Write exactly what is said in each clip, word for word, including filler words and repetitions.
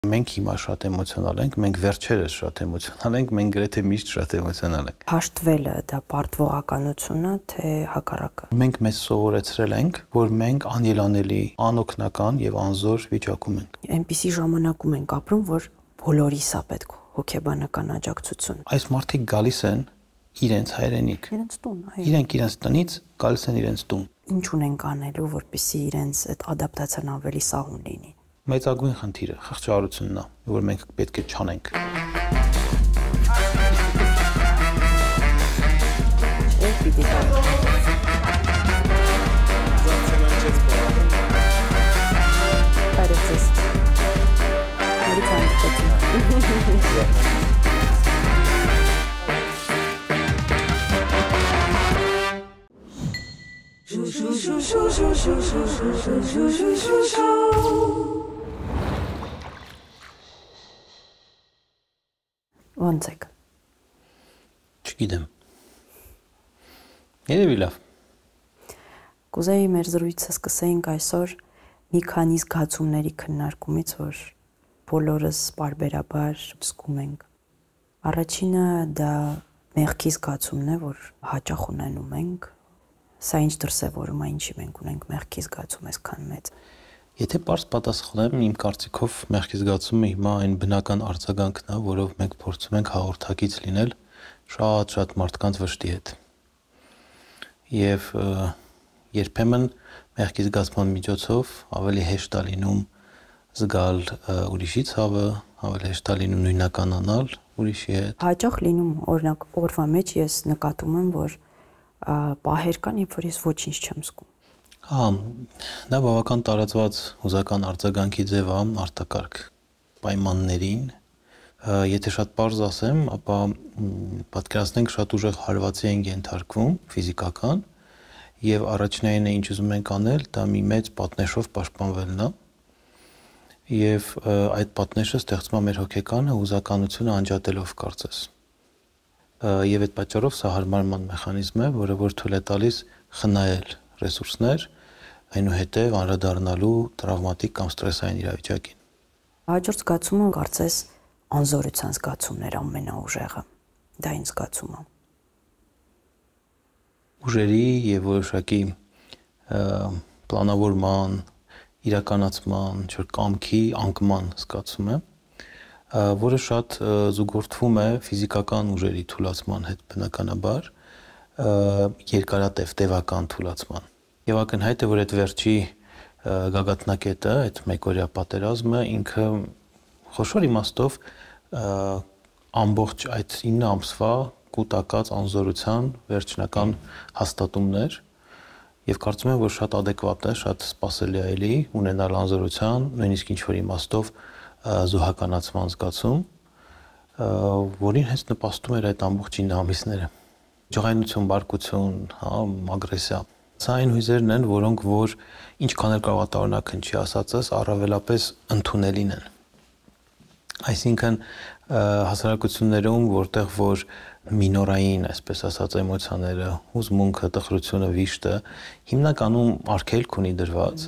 Մենք հիմա շատ էմոցիոնալ ենք, մենք վերջերս շատ էմոցիոնալ ենք, մենք գրեթե միշտ շատ էմոցիոնալ ենք։ Հաշտվելը դա պարտվողականությունը, թե հակառակը։ Մենք մեզ սովորեցրել ենք, որ մենք անելանելի, անօգնական եւ անզոր վիճակում ենք։ Այնպիսի ժամանակում ենք ապրում, որ բոլորիս է պետք հոգեբանական աջակցություն։ Այս մարդիկ գալիս են իրենց հայրենիք։ Իրենց տուն, այո։ Իրենք իրենց տնից գալիս են իրենց տուն։ Ինչ ունենք անելու, որպեսզի իրենց այդ ադապտացիան ավելի սահուն լինի։ Մեծագույն խնդիրը խղճահարությունն է, որ մենք պետք է չանենք։ Ոնց եք։ Չգիտեմ։ Երևի լավ։ Կուզեի մեր զրույցը սկսեինք այսօր մի քանի զգացումների քննարկումից, որ բոլորս պարբերաբար զգում ենք։ Առաջինը դա մեղքի զգացումն է, որ հաճախ ունենում ենք։ Սա ինչ դրսևորում է, ինչի մենք ունենք մեղքի զգացում այսքան մեծ։ Եթե պարզ պատասխանեմ, իմ կարծիքով մեղքի զգացումը հիմա այն բնական արձագանքն է, որով մենք փորձում ենք հաղորդակից լինել շատ-շատ մարդկանց վշտի հետ։ Եվ երբեմն մեղքի զգացման միջոցով ավելի հեշտ է լինում զգալ ուրիշի ցավը, ավելի հեշտ է լինում նույնականանալ ուրիշի հետ։ Հաճախ լինում, օրինակ, օրվա մեջ ես նկատում եմ, որ պահեր կան, երբ որ ես ոչինչ չեմ զգում։ Հա, դա բավական տարածված հուզական արձագանքի ձև է արտակարգ պայմաններին։ Եթե շատ պարզ ասեմ, ապա պատկերացնենք շատ ուժեղ հարվածի են ենթարկվում ֆիզիկական, եւ առաջնայինը ինչ ուզում ենք անել, դա մի մեծ պատնեշով պաշտպանվելն է։ Եվ այդ պատնեշը ստեղծում է մեր հոգեկանը հուզականությունը անջատելով կարծես։ Եվ այդ պատճառով սա հարմարման մեխանիզմ է, որը որ թույլ է տալիս խնայել ռեսուրսներ, այնուհետև անդրադառնալու տրավմատիկ կամ ստրեսային իրավիճակին։ Հաջորդ զգացումը կարծես անզորության զգացումն էր ամենաուժեղը։ Դա ինչ զգացում է։ Ուժերի եւ որոշակի պլանավորման, իրականացման, չէ՞ կամքի անկման զգացում է, որը շատ զուգորդվում է ֆիզիկական ուժերի թուլացման հետ բնականաբար, երկարատև տևական թուլացման։ Եվ ակնհայտ է, որ այդ վերջի գագաթնակետը, այդ մեկօրյա պատերազմը ինքը խոշոր իմաստով ամբողջ այդ ինը ամսվա կուտակած անզորության վերջնական հաստատումն էր, եւ կարծում եմ, որ շատ ադեկվատ է, շատ սպասելի է էլի ունենալ անզորության, նույնիսկ ինչ-որ իմաստով զոհականացման զգացում, որին հենց նպաստում էր այդ ամբողջ ինը ամիսները։ Ջղայնություն, բարկություն, հա, ագրեսիա։ Սա այն հույզերն են, որոնք որ ինչքան էլ կարող է տարօրինակ հնչի ասածս, առավելապես ընդունելին են։ Այսինքն հասարակություններում, որտեղ որ մինորային, այսպես ասած, էմոցիաները, հուզմունքը, տխրությունը, վիշտը հիմնականում արգելք ունի դրված,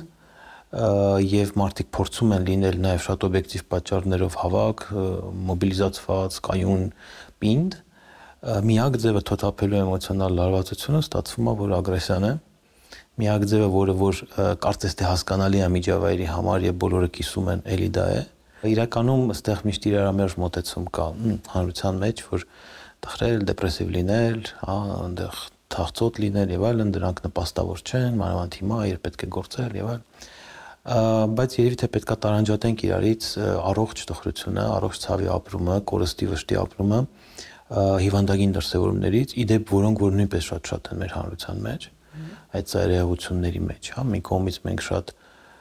եւ մարդիկ փորձում են լինել նաեւ շատ օբյեկտիվ պատճառներով հավաք, մոբիլիզացված, կայուն պինդ, միակ ձևը թոթափելու էմոցիոնալ լարվածությունը ստացվում է, որ ագրեսիան է։ Միակ ձևը, որը որ կարծես թե հասկանալի է միջավայրի համար եւ բոլորը կիսում են, էլի դա է։ Իրականում այստեղ միշտ իրարամերժ մոտեցում կա հանրության մեջ, որ տխրել, դեպրեսիվ լինել, հա, այնտեղ թախծոտ լինել եւ այլն, դրանք նպաստավոր չեն, մանավանդ հիմա, երբ պետք է գործել եւ այլն։ Բայց երևի թե պետքա տարանջատենք իրարից առողջ տխրությունը, առողջ ցավի ապրումը, կորստի վշտի ապրումը, հիվանդագին դրսևորումներից, իդեպ որոնք որ նույնպես շատ-շատ են մեր հանրության մեջ, այդ ծայրահեղությունների մեջ, հա, մի կողմից մենք շատ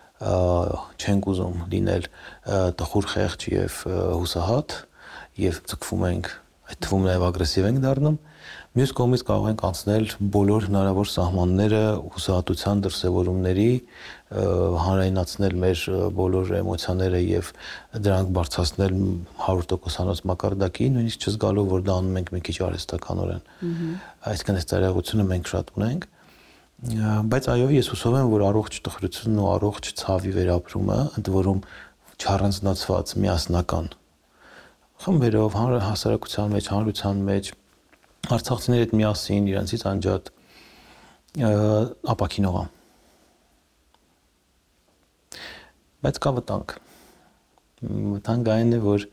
չենք ուզում լինել տխուր, խեղճ եւ հուսահատ եւ ձգվում ենք, այդ թվում նաեւ ագրեսիվ ենք դառնում, մյուս կողմից կարող ենք անցնել բոլոր հնարավոր սահմանները հուսահատության դրսևորումների, հանրայնացնել մեր բոլոր էմոցիաները եւ դրանք բարձրացնել հարյուր տոկոսանոց մակարդակի, նույնիսկ չզգալով, որ դա անում ենք մի քիչ արհեստականորեն։ Այսինքն այս ծայրահեղությունը մենք շատ ունենք, բայց այո, ես հուսով եմ, որ առողջ տխրությունն ու առողջ ցավի վերապրումը, ընդ որում չառանձնացված, միասնական խմբերով, հասարակության մեջ, հանրության մեջ, արցախցիների հետ միասին, իրենցից անջատ ապաքինող է։ Բայց կա վտանգ։ Վտանգը այն է, որ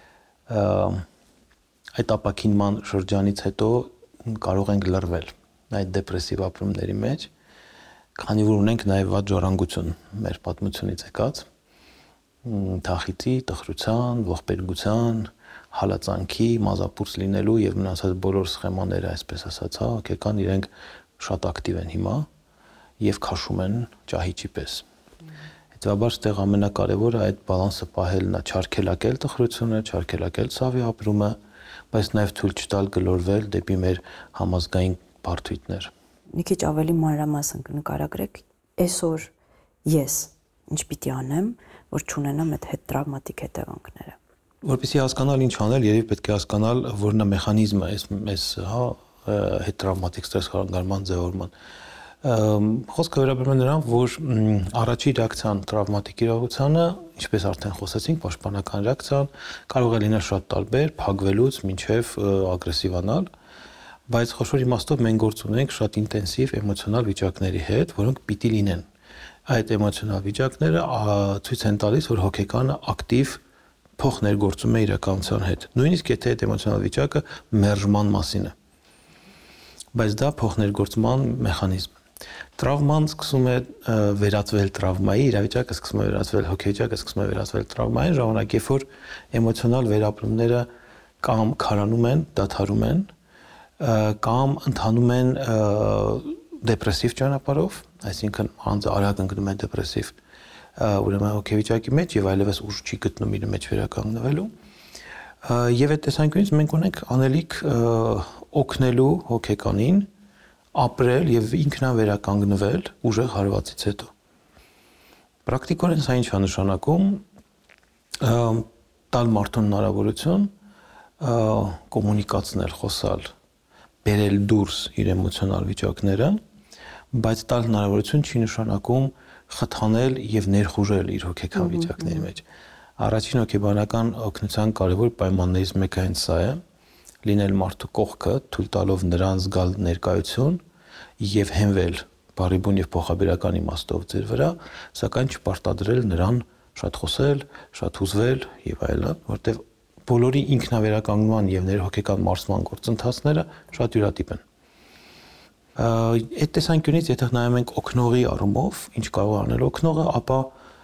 այդ ապաքինման շրջանից հետո կարող ենք լռվել այդ դեպրեսիվ ապրումների մեջ, քանի որ ունենք նաև վատ ժառանգություն մեր պատմությունից եկած, թախիծի, տխրության, ողբերգության, հալածանքի, մազապուրց լինելու եւ մնացած բոլոր սխեմաները, այսպես ասած, հա, հոգեկան իրենք շատ ակտիվ են հիմա եւ քաշում են ճահիճի պես։ Հետևաբար ստեղ ամենակարևորը այդ բալանսը պահելն է, չարքելակել տխրությունը, չարքելակել ցավի ապրումը, բայց նաև թույլ չտալ գլորվել դեպի մեր համազգային բարդույթներ։ Մի քիչ ավելի մանրամասն կնկարագրեք, այսօր ես ինչ պիտի անեմ, որ չունենամ այդ հետտրավմատիկ հետևանքները։ Որպեսզի հասկանալ ինչ անել, երևի պետք է հասկանալ, որն է մեխանիզմը այս այս հա հետտրավմատիկ ստրես խանգարման ձևավորման։ Խոսքը վերաբերում է նրան, որ առաջի ռեակցիան տրավմատիկ իրողությանը, ինչպես արդեն խոսեցինք, պաշտպանական ռեակցիան կարող է լինել շատ տարբեր, փակվելուց մինչև ագրեսիվանալ, բայց խոշոր իմաստով մենք գործ ունենք շատ ինտենսիվ էմոցիոնալ վիճակների հետ, որոնք պիտի լինեն։ Այդ էմոցիոնալ վիճակները ցույց են տալիս, որ հոգեկանը ակտիվ փոխներգործում է իրականության հետ։ Նույնիսկ եթե այդ էմոցիոնալ վիճակը մերժման մասին է։ Բայց դա փոխներգործման մեխանիզմ է։ Տրավման սկսում է վերածվել տրավմայի, իրավիճակը սկսում է վերածվել հոգեվիճակը սկսում է վերածվել տրավմային ժամանակ, երբ որ էմոցիոնալ վերապրումները կամ քարանում են, դադարում են, կամ ընթանում են դեպրեսիվ ճանապարհով, այսինքն անձը արագ ընկնում է դեպրեսիվ ուրեմն հոգեվիճակի մեջ եւ այլևս ուժ չի գտնում իր մեջ վերականգնվելու։ Եվ այդ տեսանկյունից մենք ունենք անելիք օգնելու հոգեկանին ապրել եւ ինքնավերականգնվել ուժեղ հարվածից հետո։ Պրակտիկորեն սա ինչ է նշանակում, տալ մարդուն հնարավորություն կոմունիկացնել, խոսալ, բերել դուրս իր էմոցիոնալ վիճակները, բայց տալ հնարավորություն չի նշանակում խթանել եւ ներխուժել իր հոգեկան վիճակների մեջ։ Առաջին հոգեբանական օգնության կարևոր պայմաններից մեկը հենց սա է, լինել մարդու կողքը, թույլ տալով նրան զգալ ներկայություն եւ հենվել բարիբուն եւ փոխաբերական իմաստով ձեր վրա, սակայն չպարտադրել նրան շատ խոսել, շատ հուզվել եւ այլն, որտեղ բոլորի ինքնավերականգնման եւ ներհոգեկան մարսման գործընթացները շատ յուրատիպ են։ Այդ տեսանկյունից եթե նայում ենք օգնողի առումով, ինչ կարող անել օգնողը, ապա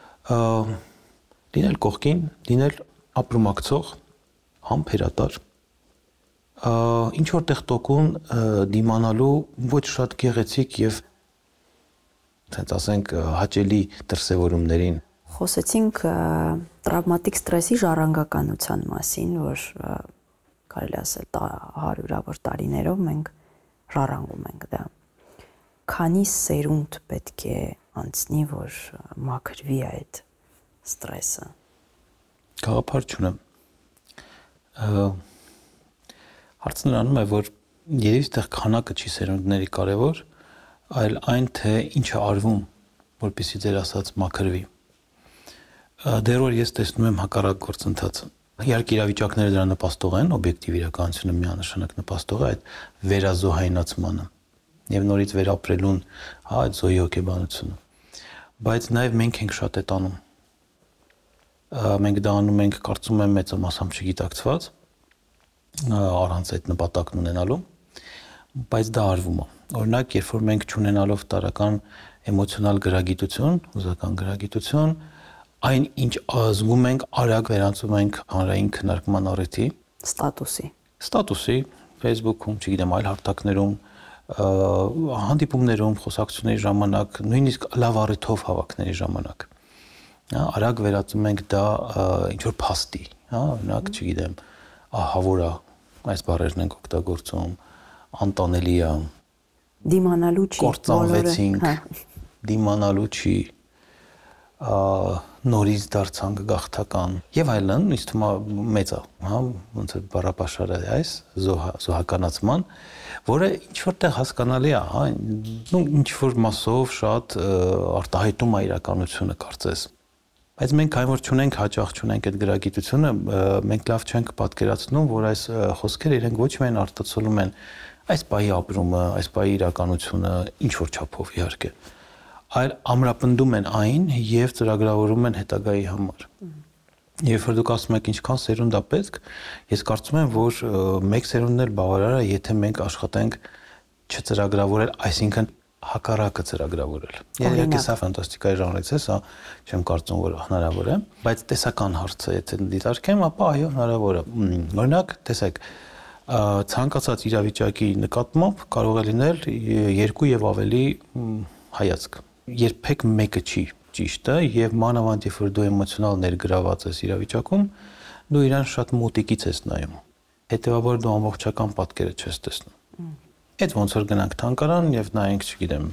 լինել կողքին, լինել ապրումակցող, համբերատար, ինչ որտեղ տոկուն դիմանալու ոչ շատ գեղեցիկ եւ ցենց ասենք հաճելի դրսևորումներին։ Խոսեցինք տրավմատիկ ստրեսի ժառանգականության մասին, որ կարելի ասել հարյուրավոր տարիներով մենք ժառանգում ենք դա։ Քանի սերունդ պետք է անցնի, որ մաքրվի այդ ստրեսը։ Գաղափար չունեմ։ Հարցը նրանում է, որ երևի այդտեղ քանակը չի սերունդների կարևոր, այլ այն թե ինչ է արվում, որպեսզի ձեր ասած մաքրվի։ Դեռ որ ես տեսնում եմ հակառակ գործընթացը։ Իհարկե իրավիճակները դրա նպաստող են, օբյեկտիվ իրականությունը միանշանակ նպաստող է այդ վերազոհայնացմանը եւ նորից վերապրելուն, հա, այդ զոհի հոգեբանությունը։ Բայց նաեւ մենք ենք շատ այդ անում։ Մենք դա անում ենք, կարծում եմ, մեծամասամբ չգիտակցված, առանց այդ նպատակն ունենալու, բայց դա արվում է։ Օրինակ, երբ որ մենք չունենալով տարական էմոցիոնալ գրագիտություն, հուզական գրագիտություն, այն ինչ զգում ենք, արագ վերածում ենք հանրային քննարկման առիթի, ստատուսի, ստատուսի, Facebook-ում, չգիտեմ, այլ հարթակներում, հանդիպումներում, խոսակցությունների ժամանակ, նույնիսկ լավ առիթով հավաքների ժամանակ։ Հա, արագ վերածում ենք դա ինչ որ փաստի, հա, օրինակ, չգիտեմ, ահավոր է, այս բառերն ենք օգտագործում, անտանելի է, դիմանալու չի, կործանվեցինք, դիմանալու չի, նորից դարձանք գաղթական եւ այլն, ինձ թվում է մեծ է, հա, ոնց է բառապաշարը այս զոհականացման, որը ինչ որտեղ հասկանալի է, հա, ինչ որ մասով շատ արտահայտում է իրականությունը կարծես, Բայց մենք այն որ չունենք հաճախ չունենք այդ գրագիտությունը, մենք լավ չենք պատկերացնում, որ այս խոսքերը իրենք ոչ միայն արտացոլում են այս բայի ապրումը, այս բայի իրականությունը, ինչ որ չափով իհարկե, այլ ամրապնդում են այն եւ ծրագրավորում են հետագայի համար։ Երբ որ դուք ասում եք ինչքան սերունդ է պետք, ես կարծում եմ, որ մեկ սերունդն էլ բավարար է, եթե մենք աշխատենք չծրագրավորել, այսինքն հակառակը ծրագրավորել։ Իհարկե սա ֆանտաստիկայի ժանրից է, սա չեմ կարծում, որ հնարավոր է, բայց տեսական հարցը եթե դիտարկեմ, ապա այո, հնարավոր է։ Օրինակ, տեսեք, ցանկացած իրավիճակի նկատմամբ կարող է լինել երկու եւ ավելի հայացք։ Երբեք մեկը չի ճիշտը եւ մանավանդ երբ որ դու էմոցիոնալ ներգրաված ես իրավիճակում, դու իրան շատ մոտիկից ես նայում։ Հետեւաբար դու ամբողջական պատկերը չես տեսնում։ Այդ ոնց որ գնանք թանգարան եւ նայենք, չգիտեմ,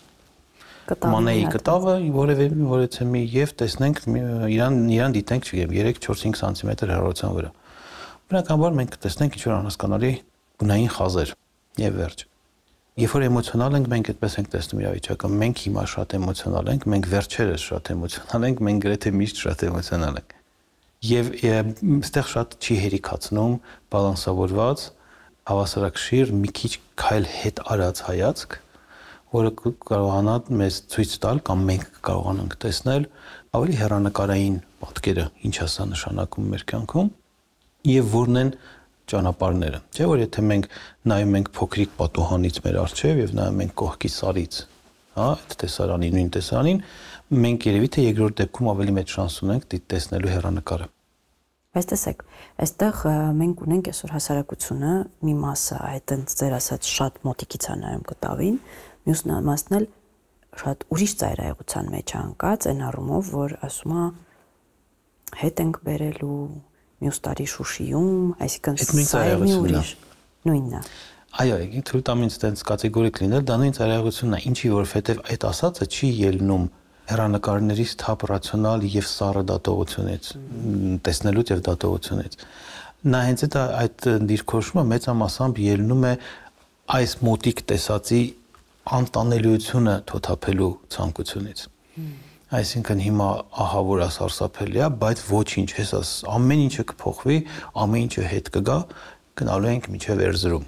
մանեի կտավը, որևէ որեցեմի եւ տեսնենք իրան իրան դիտենք, չգիտեմ, երեք չորս հինգ սանտիմետր հեռավորության վրա։ Բնականաբար մենք կտեսնենք ինչ որ անհասկանալի գունային խազեր եւ վերջ։ Երբ որ էմոցիոնալ ենք, մենք այդպես ենք տեսնում իրավիճակը։ Մենք հիմա շատ էմոցիոնալ ենք, մենք վերջերս շատ էմոցիոնալ ենք, մենք գրեթե միշտ շատ էմոցիոնալ ենք։ Եվ այստեղ շատ չի հերիքացնում բալանսավորված, հավասարակշիռ, մի քիչ քայլ հետ արած հայացք, որը կարողանա մեզ ցույց տալ կամ մենք կարողանանք տեսնել ավելի հեռանկարային պատկերը, ինչ է սա նշանակում մեր կյանքում, եւ որն են ճանապարհները, չէ՞ որ եթե մենք նայում ենք փոքրիկ պատուհանից մեր առջև եւ նայում ենք կողքի սարից, հա, այդ տեսարանի նույն տեսարանին, մենք երևի թե երկրորդ դեպքում ավելի մեծ շանս ունենք տեսնելու հեռանկարը։ Բայց տեսեք, այստեղ մենք ունենք այսօր հասարակությունը, մի մասը այդ ձեր ասած շատ մոտիկից է նայում կտավին, մյուս մասն էլ շատ ուրիշ ծայրահեղության մեջ է ընկած, այն առումով, որ ասում է հետ ենք բերելու մյուս տարի Շուշիում, այսինքն սա մի ուրիշ նույնն է։ Այո, թույլ տամ ինձ այդպես կատեգորիկ լինել, դա նույն ծայրահեղությունն է, ինչի որովհետև այդ ասածը չի ելնում հեռանկարներից թափ ռացիոնալ եւ սառը դատողությունից, տեսնելուց եւ դատողությունից։ Նա հենց այդ այդ դիրքորոշումը մեծամասամբ ելնում է այս մոտիկ տեսածի անտանելիությունը թոթափելու ցանկությունից։ Այսինքն հիմա ահա որ ասարսափելի է, բայց ոչինչ, հեսա ամեն ինչը կփոխվի, ամեն ինչը հետ կգա, գնալու ենք միջև Էրզրում։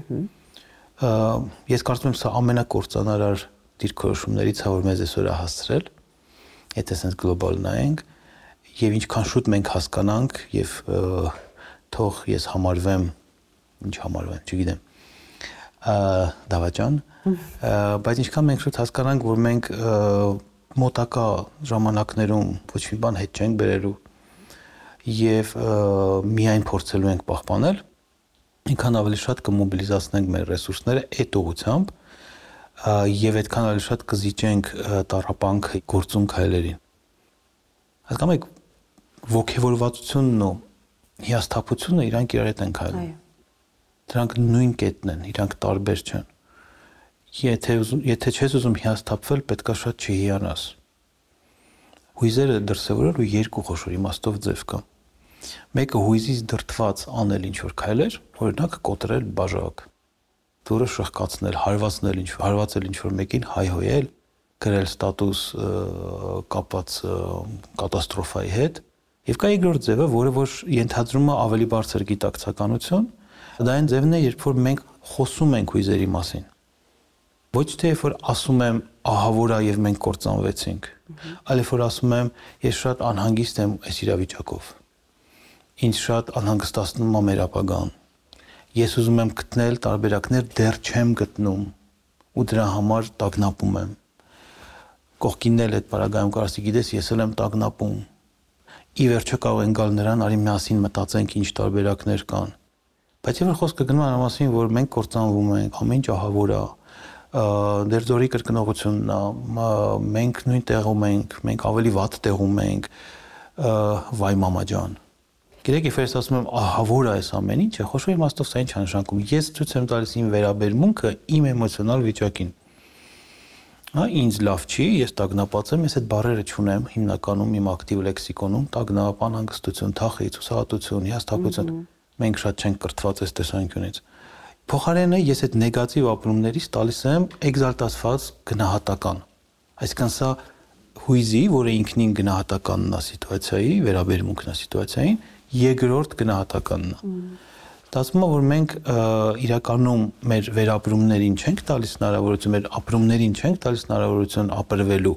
Ես կարծում եմ սա ամենակործանարար դիրքորոշումներից է, որ մեզ այսօր է հասցրել, եթե sense գլոբալ նայենք, եւ ինչքան շուտ մենք հասկանանք եւ թող ես համարվեմ, ինչ համարվեմ, չգիտեմ, դավաճան, բայց ինչքան մենք շուտ հասկանանք, որ մենք մոտակա ժամանակներում ոչ մի բան հետ չենք բերելու եւ միայն փորձելու ենք պահպանել, այնքան ավելի շատ կմոբիլիզացնենք մեր ռեսուրսները այդ ուղղությամբ եւ այդքան ավելի շատ կզիջենք տառապանք գործում քայլերին։ Հասկանում եք, ոգևորվածությունն ու հիասթափությունը իրանք իրար հետ են քայլում։ Դրանք նույն կետն են, իրանք տարբեր չեն։ Եթե եթե չես ուզում հիասթափվել, պետքա շատ չհիանաս։ Հույզերը դրսևորելու երկու խոշոր իմաստով ձև կա։ Մեկը հույզից դրթված անել ինչ-որ քայլեր, օրինակ կոտրել բաժակ, դուրը շղկացնել, հարվածնել ինչ, հարվածել ինչ-որ մեկին, հայհոյել, գրել ստատուս կապված կատաստրոֆայի հետ, եւ կա երկրորդ ձևը, որը որ ենթադրում է ավելի բարձր գիտակցականություն, դա այն ձևն է, երբ որ մենք խոսում ենք հույզերի մասին։ Ոչ թե երբ որ ասում եմ ահա որ է եւ մենք կործանվեցինք, այլ երբ որ ասում եմ ես շատ անհանգիստ եմ այս իրավիճակով։ Ինձ շատ անհանգստացնում է մեր ապագան։ Ես ուզում եմ գտնել տարբերակներ, դեռ չեմ գտնում ու դրա համար տագնապում եմ։ Կողքինն էլ այդ բaragայում կարասի գիտես, ես էլ եմ տագնապում։ Ի վերջո կարող են գալ նրան, արի միասին մտածենք ինչ տարբերակներ կան։ Բայց երբ խոսքը գնում է այն մասին, որ մենք կործանվում ենք, ամեն ինչ ահավոր է, դեր ձորի կրկնողությունն է, մենք նույն տեղում ենք, մենք ավելի վատ տեղում ենք, վայ մամա ջան։ Գիտեք, երբ ես ասում եմ ահա որ է այս ամեն ինչը, խոշոր իմաստով սա ինչ է նշանակում։ Ես ցույց եմ տալիս իմ վերաբերմունքը իմ էմոցիոնալ վիճակին։ Հա, ինձ լավ չի, ես տագնապած եմ, ես այդ բառերը չունեմ հիմնականում իմ ակտիվ լեքսիկոնում, տագնապ, անհանգստություն, թախիծ, հուսահատություն, հիասթափություն։ Մենք շատ չենք կրթված այս տեսանկյունից։ Փոխարենը ես այդ նեգատիվ ապրումներից տալիս եմ էկզալտացված գնահատական։ Այսինքն սա հույզի, որը ինքնին գնահատականն է սիտուացիայի, վերաբերմունքն է սիտուացիային, երկրորդ գնահատականն է։ Ստացվում է, որ մենք իրականում մեր վերապրումներին չենք տալիս հնարավորություն, մեր ապրումներին չենք տալիս հնարավորություն ապրվելու,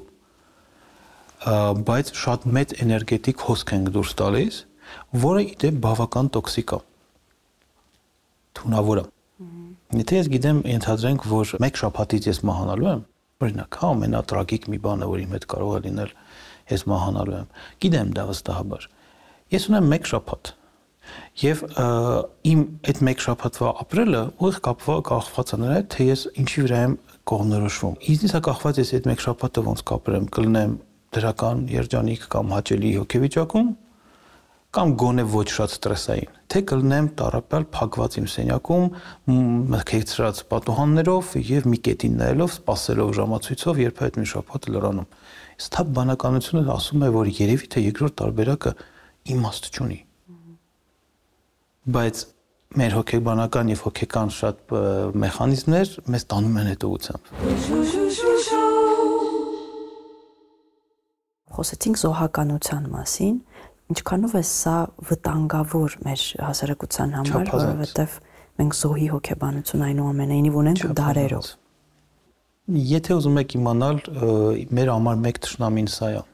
բայց շատ մեծ էներգետիկ հոսք ենք դուրս տալիս, որը իդեպ բավական տոքսիկ է, թունավոր է։ Եթե ես գիտեմ, ենթադրենք, որ մեկ շաբաթից ես մահանալու եմ, օրինակ, հա, ամենատրագիկ մի բանը, որ իմ հետ կարող է լինել, ես մահանալու եմ, գիտեմ դա վստահաբար։ Ես ունեմ մեկ շաբաթ, եւ իմ այդ մեկ շաբաթվա ապրելը ուղիղ կապված է նրա հետ, թե ես ինչի վրա եմ կողմնորոշվում։ Ինձնից է կախված, ես այդ մեկ շաբաթը ոնց կապրեմ, կլինեմ դրական երջանիկ կամ հաճելի հոգեվիճակում, կամ գոնե ոչ շատ ստրեսային, թե կլինեմ տառապյալ փակված իմ սենյակում, մթքեցրած պատուհաններով եւ մի կետին նայելով, սպասելով ժամացույցով, երբ այդ մի շաբաթը լրանում։ Սթափ բանականությունը ասում է, որ երևի թե երկրորդ տարբերակը իմաստ չունի։ Բայց մեր հոգեբանական եւ հոգեկան շատ մեխանիզմներ մեզ տանում են այդ ուղղությամբ։ Խոսեցինք զոհականության մասին, ինչքանով է սա վտանգավոր մեր հասարակության համար, որովհետև մենք զոհի հոգեբանություն այնուամենայնիվ ունենք դարերով։ Եթե ուզում եք իմանալ, մեր համար մեկ թշնամին սա է։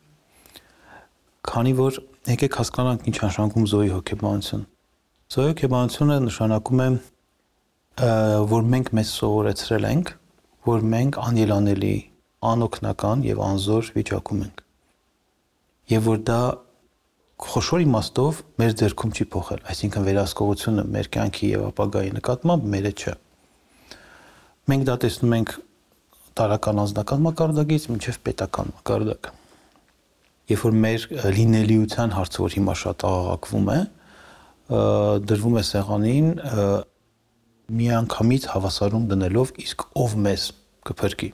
Քանի որ եկեք հասկանանք ինչ նշանակում զոհի հոգեբանություն։ Զոհի հոգեբանությունը նշանակում է, որ մենք մեզ սովորեցրել ենք, որ մենք անելանելի, անօգնական եւ անզոր վիճակում ենք։ Եվ որ դա խոշոր իմաստով մեր ձեռքում չի փոխել, այսինքն վերահսկողությունը մեր կյանքի եւ ապագայի նկատմամբ մերը չէ։ Մենք դա տեսնում ենք տարական անձնական մակարդակից մինչեւ պետական մակարդակ։ Երբ որ մեր լինելիության հարցը, որ հիմա շատ աղաղակվում է, դրվում է սեղանին միանգամից հավասարում դնելով, իսկ ով մեզ կփրկի։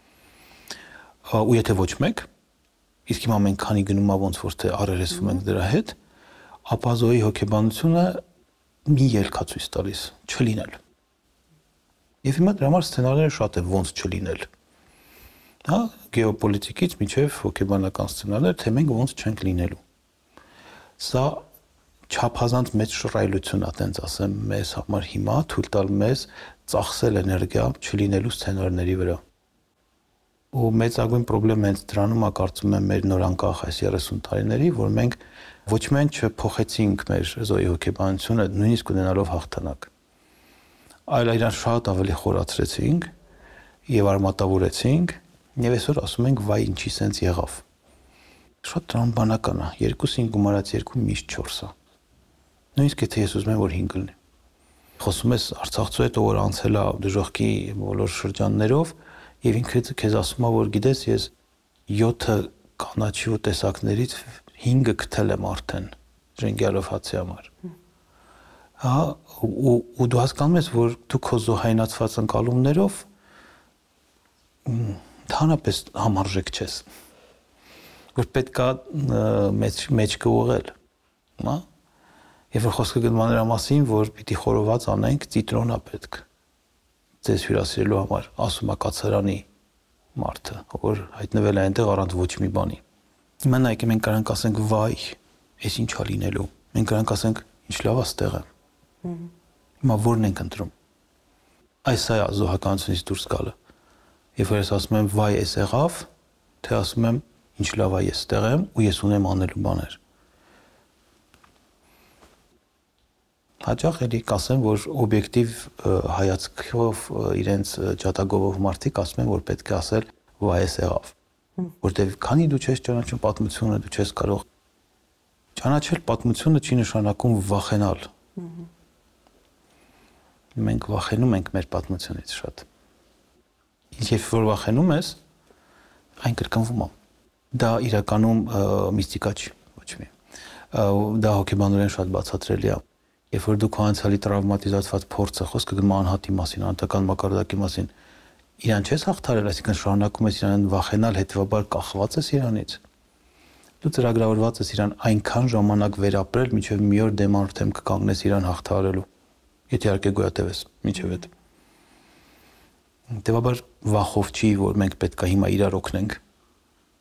Ու եթե ոչ մեկ, իսկ հիմա մենք քանի գնում է ոնց որ թե առերեսվում ենք դրա հետ, ապա զոհի հոգեբանությունը մի ելքա ցույց տալիս, չլինել։ Եվ հիմա դրա համար սցենարները շատ է ոնց չլինել։ Հա, գեոպոլիտիկից մինչև հոգեբանական սցենարներ, թե մենք ոնց չենք լինելու։ Սա չափազանց մեծ շռայլություն է, տենց ասեմ, մեզ համար հիմա թույլ տալ մեզ ծախսել էներգիա չլինելու սցենարների վրա։ Ու մեծագույն խնդրեմ հենց դրանում է, կարծում եմ, մեր նորանկախ այս երեսուն տարիների, որ մենք ոչ միայն չփոխեցինք մեր զոհի հոգեբանությունը, նույնիսկ ունենալով հաղթանակ, այլ իրան շատ ավելի խորացրեցինք եւ արմատավորեցինք, եւ այսօր ասում ենք, վայ, ինչի սենց եղավ։ Շատ տրամաբանական է, երկուսին գումարած երկու միշտ չորս է։ Նույնիսկ եթե ես ուզում եմ, որ հինգ լինի։ Խոսում ես Արցախցու հետ, որ անցել է դժոխքի բոլոր շրջաններով, եւ ինքը քեզ ասում է, որ գիտես, ես յոթը կանաչի ու տեսակներից հինգը գտել եմ արդեն ժենգյալով հացի համար։ Հա, ու ու դու հասկանում ես, որ դու քո զոհայնացված ընկալումներով հանրապես համարժեք չես, որ պետք է մեծ մեջ կուղղել, հա։ Եվ որ խոսքը գնում է նրա մասին, որ պիտի խորոված անենք, ծիտրոնա պետք ձեզ հյուրասիրելու համար, ասում է կացարանի մարդը, որ հայտնվել է այնտեղ առանց ոչ մի բանի։ Հիմա նայեք, մենք կարանք ասենք, վայ, այս ինչ է լինելու։ Մենք կարանք ասենք, ինչ լավ է ստեղ է։ Հիմա որն ենք ընտրում։ Այս է զոհականությունից դուրս գալը։ Երբ որ ես ասում եմ, վայ, էս եղավ, թե ասում եմ, ինչ լավ է, ես ստեղ եմ ու ես ունեմ անելու բաներ։ Հաճախ էլի կասեմ, որ օբյեկտիվ հայացքով իրենց ջատագովով մարդիկ ասում են, որ պետք է ասել վայ էս եղավ, որտեղ քանի դու չես ճանաչում պատմությունը, դու չես կարող ճանաչել պատմությունը չի նշանակում վախենալ։ Մենք վախենում ենք մեր պատմությունից շատ։ Երբ որ վախենում ես, այն կրկնվում է։ Դա իրականում միստիկա չի, ոչ մի։ Դա հոգեբանորեն շատ բացատրելի է։ Երբ որ դու քո անցյալի տրավմատիզացված փորձը, խոսքը գնում է անհատի մասին, անհատական մակարդակի մասին, իրան չես հաղթարել, այսինքն շարունակում ես իրան վախենալ, հետևաբար կախված ես իրանից։ Դու ծրագրավորված ես իրան այնքան ժամանակ վերապրել, մինչև մի օր դեմ արդեմ կկանգնես իրան հաղթահարելու։ Եթե իհարկե գոյատևես, մինչև այդ։ Հետևաբար վախով չի, որ մենք պետք է հիմա իրար օգնենք։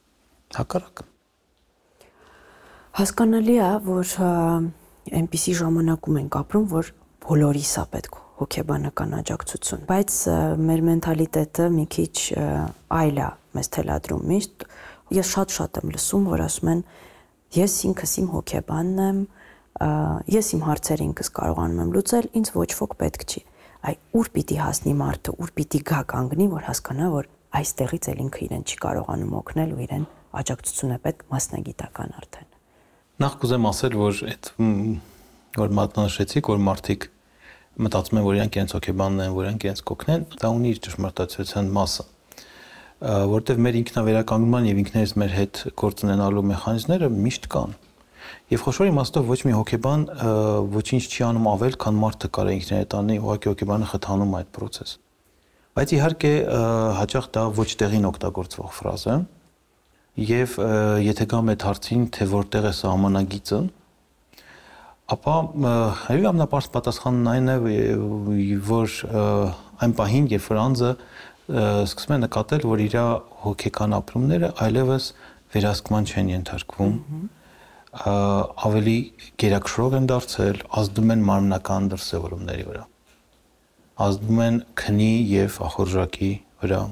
Հակառակ։ Հասկանալի է, որ այնպիսի ժամանակում ենք ապրում, որ բոլորիս է պետք հոգեբանական աջակցություն, բայց մեր մենթալիտետը մի քիչ այլ է մեզ թելադրում միշտ։ Ես շատ-շատ եմ լսում, որ ասում են, ես ինքս իմ հոգեբանն եմ, ես իմ հարցերը ինքս կարողանում եմ լուծել, ինձ ոչ ոք պետք չի։ Այ ուր պիտի հասնի մարդը, ուր պիտի գա կանգնի, որ հասկանա, որ այստեղից էլ ինքը իրեն չի կարողանում օգնել ու իրեն աջակցություն է պետք մասնագիտական արդեն։ Նախ կուզեմ ասել, որ այդ որ մատնանշեցիք, որ մարդիկ մտածում են, որ իրանք իրենց հոգեբանն են, որ իրանք իրենց կօգնեն, դա ունի իր ճշմարտացիության մասը, որտեղ մեր ինքնավերականգնման եւ ինքներս մեր հետ գործ ունենալու մեխանիզմները միշտ կան։ Եվ խոշոր իմաստով ոչ մի հոգեբան ոչինչ չի անում ավել, քան մարդը կարող է ինքն հետ անի, ուղղակի հոգեբանը խթանում այդ process։ Բայց իհարկե հաճախ դա ոչ տեղին օգտագործվող ֆրազ է, եւ եթե գամ այդ հարցին, թե որտեղ է սահմանագիծը, ապա այո, ամենապարզ պատասխանն այն է, որ այն պահին, երբ որ անձը սկսում է նկատել, որ իր հոգեկան ապրումները այլևս վերահսկման չեն ենթարկվում, ավելի գերակշռող են դարձել, ազդում են մարմնական դրսևորումների վրա, ազդում են քնի եւ ախորժակի վրա,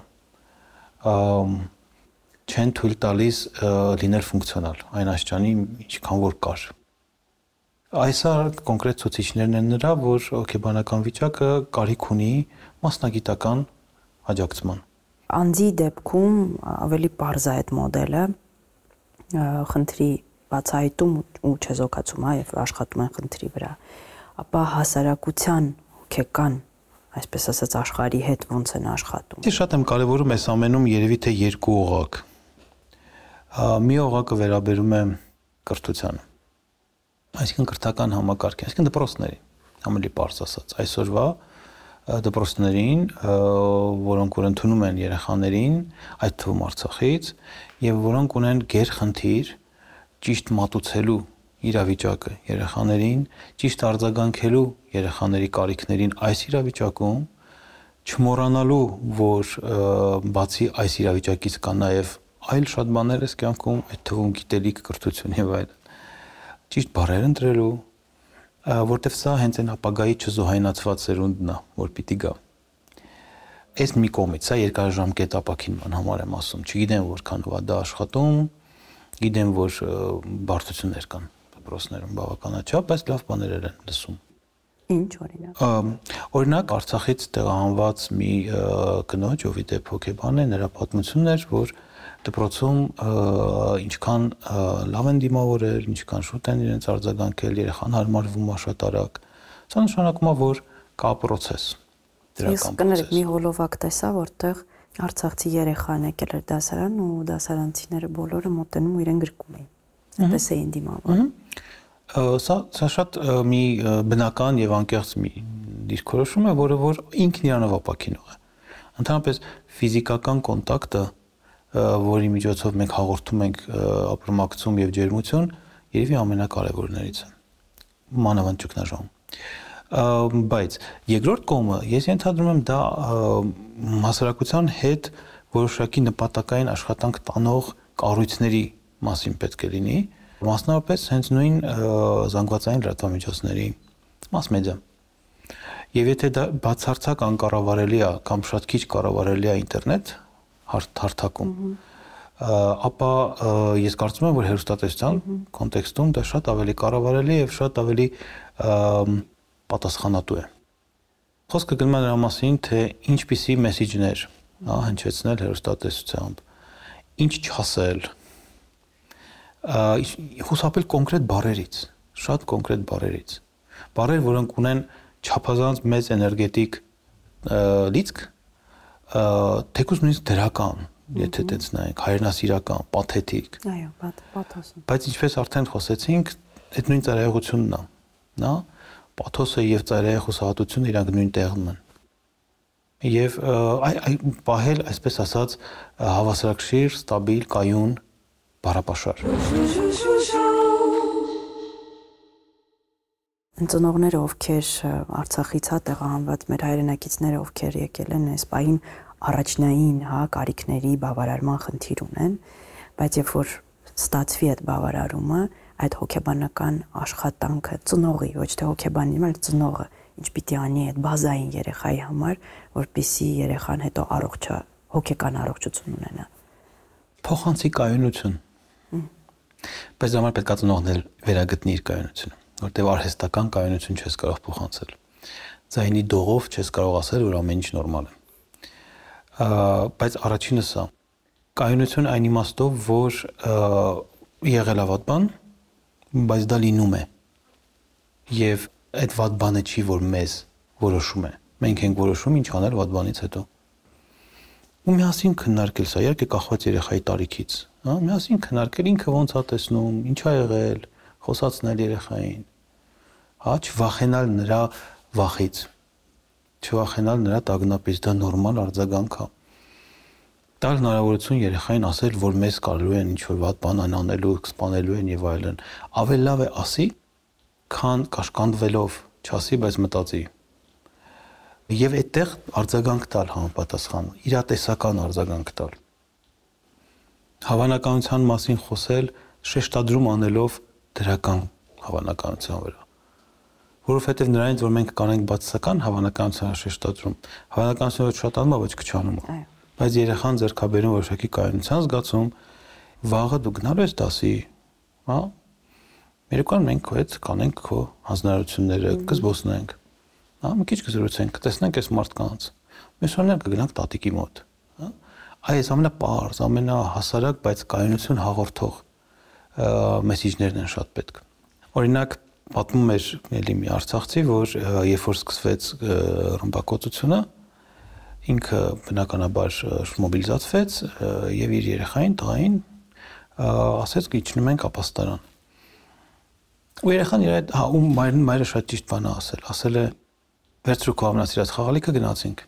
չեն թույլ տալիս լինել ֆունկցիոնալ այն աստիճանի, ինչքան որ կար։ Այսա կոնկրետ ցուցիչներն են նրա, որ հոգեբանական վիճակը կարիք ունի մասնագիտական աջակցման։ Անձի դեպքում ավելի պարզ է այդ մոդելը, խնդրի բացահայտում ու չեզոքացում, հա, երբ աշխատում են խնդրի վրա, ապա հասարակության հոգեկան, այսպես ասած, աշխարհի հետ ոնց են աշխատում։ Ես շատ եմ կարևորում այս ամենում երևի թե երկու օղակ։ Մի օղակը վերաբերում է կրթությանը, այսինքն կրթական համակարգին, այսինքն դպրոցներին, ավելի պարզ ասած, այսօրվա դպրոցներին, որոնք որ ընդունում են երեխաներին, այդ թվում Արցախից, եւ որոնք ունեն գերխնդիր ճիշտ մատուցելու իրավիճակը երեխաներին, ճիշտ արձագանքելու երեխաների կարիքներին այս իրավիճակում, չմոռանալու, որ բացի այս իրավիճակից կա նաեւ այլ շատ բաներ էս կյանքում, այդ թվում գիտելիք, կրթություն եւ այլն, ճիշտ բառեր ընտրելու, որտեվ սա հենց այն ապագայի չզոհայնացված սերունդն է, որ պիտի գա։ Այս մի կողմից, սա երկարաժամկետ ապակինման համար եմ ասում, չգիտեմ որքանով է դա աշխատում, գիտեմ, որ բարդություններ կան դպրոցներում բավականաչափ, բայց լավ բաներ են լսում։ Ինչ օրինակ։ Օրինակ Արցախից տեղահանված մի կնոջ, ով ի դեպ հոգեբան է, նրա պատմությունն էր, որ դպրոցում ինչքան լավ են դիմավորել, ինչքան շուտ են իրենց արձագանքել, երեխան հարմարվում է շատ արագ։ Սա նշանակում է, որ կա process, դրական process։ Ես կներեք մի հոլովակ տեսա, որտեղ արցախցի երեխան եկել էր դասարան ու դասարանցիները բոլորը մոտենում ու իրեն գրկում էին։ Այդպես էին դիմավորում։ Սա սա շատ մի բնական եւ անկեղծ մի դիրքորոշում է, որը որ ինքն իրանով ապակինող է։ Ընդհանրապես ֆիզիկական կոնտակտը, որի միջոցով մենք հաղորդում ենք ապրումակցում եւ ջերմություն, երևի ամենակարևորներից է։ Մանավանդ ճգնաժամում։ Բայց երկրորդ կողմը, ես ենթադրում եմ դա հասարակության հետ որոշակի նպատակային աշխատանք տանող կառույցների մասին պետք է լինի, մասնավորապես հենց նույն զանգվածային լրատվամիջոցների mass media։ Եվ եթե դա բացարձակ անկառավարելի է կամ շատ քիչ կառավարելի է ինտերնետ հարթակում, ապա ես կարծում եմ, որ հեռուստատեսության կոնտեքստում դա շատ ավելի կառավարելի եւ շատ ավելի պատասխանատու է։ Խոսքը գնում է նրա մասին, թե ինչպիսի մեսեջներ, հա, հնչեցնել հեռուստատեսությամբ, ինչ չասել, խուսափել կոնկրետ բառերից, շատ կոնկրետ բառերից։ Բառեր, որոնք ունեն չափազանց մեծ էներգետիկ լիցք, թեկուզ նույնիսկ դրական, եթե տենց նայենք, հայրենասիրական, պաթետիկ։ Այո, պաթոսը։ Բայց ինչպես արդեն խոսեցինք, այդ նույն ծայրահեղությունն է, նա պաթոսը եւ ծայրահեղուսահատությունը իրանք նույն տեղն են։ Եվ այ պահել, այսպես ասած, հավասարակշիռ, ստաբիլ, կայուն բառապաշար։ Ընծնողները, ովքեր Արցախից հա տեղահանված մեր հայրենակիցները, ովքեր եկել են այս պահին առաջնային, հա, կարիքների բավարարման խնդիր ունեն, բայց երբ որ ստացվի այդ բավարարումը, այդ հոգեբանական աշխատանքը ծնողի, ոչ թե հոգեբանի, այլ ծնողը ինչ պիտի անի այդ բազային երեխայի համար, որպեսզի երեխան հետո առողջ հոգեկան առողջություն ունենա։ Փոխանցի կայունություն։ Բայց դա պետք է ծնողն էլ վերագտնի իր կայունությունը, որտեղ արհեստական կայունություն չես կարող փոխանցել։ Ձայնի դողով չես կարող ասել, որ ամեն ինչ նորմալ է։ Բայց առաջինը սա կայունություն այն իմաստով, որ եղել է վատ բան, բայց դա լինում է։ Եվ այդ վատ բանը չի, որ մեզ որոշում է։ Մենք ենք որոշում ինչ անել վատ բանից հետո։ Ու միասին քննարկել սա, իհարկե կախված երեխայի տարիքից, հա, միասին քննարկել ինքը ոնց է տեսնում, ինչ ա եղել, խոսացնել երեխային, հա, չվախենալ նրա վախից, չվախենալ նրա տագնապից, դա նորմալ արձագանք է։ Տալ հնարավորություն երեխային ասել, որ մեզ կարելու են ինչ-որ վատ բան անելու, սպանելու են եւ այլն։ Ավելի լավ է ասի, քան կաշկանդվելով չասի, բայց մտածի։ Եվ այդտեղ արձագանք տալ համապատասխան, իրատեսական արձագանք տալ։ Հավանականության մասին խոսել շեշտադրում անելով դրական հավանականության վրա։ Որովհետև նրանից, որ մենք կանենք բացասական հավանականության շեշտադրում, հավանականությունը շատ անում է, ոչ քչանում է։ Բայց երեխան ձեռքաբերում որոշակի կայունության զգացում, վաղը դու գնալու ես դասի, հա։ Երեկոյան մենք քո հետ կանենք քո հանձնարարությունները, կզբոսնենք։ Հա, մի քիչ կզրուցենք, կտեսնենք այս մարդկանց։ Մյուս օրներ կգնանք տատիկի մոտ, հա։ Այս ամենապարզ, ամենահասարակ, բայց կայունություն հաղորդող մեսիջներն են շատ պետք։ Օրինակ, պատմում էր էլի մի արցախցի, որ երբ որ սկսվեց ռմբակոծությունը, ինքը բնականաբար մոբիլիզացվեց եւ իր երեխային, տղային ասեց իջնում ենք ապաստարան։ Ու երեխան իր այդ, հա, ու մայրը մայրը շատ ճիշտ բան է ասել, ասել է վերցրու քո ամենասիրած խաղալիքը գնացինք։